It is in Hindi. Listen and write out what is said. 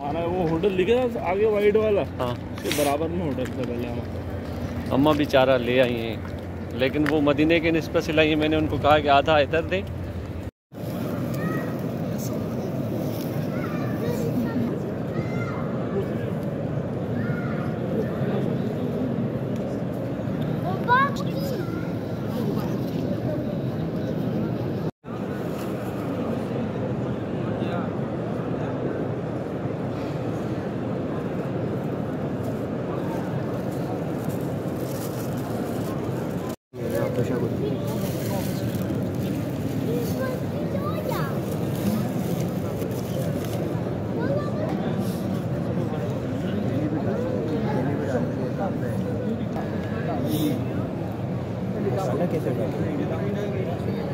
हमारा वो होटल दिखे था आगे वाइट वाला, हाँ उसके बराबर में होटल था पहले हमारा। अम्मा बेचारा ले आई हैं, लेकिन वो मदीने के निस्बत से लाई हैं। मैंने उनको कहा कि आधा इधर दें। कैसे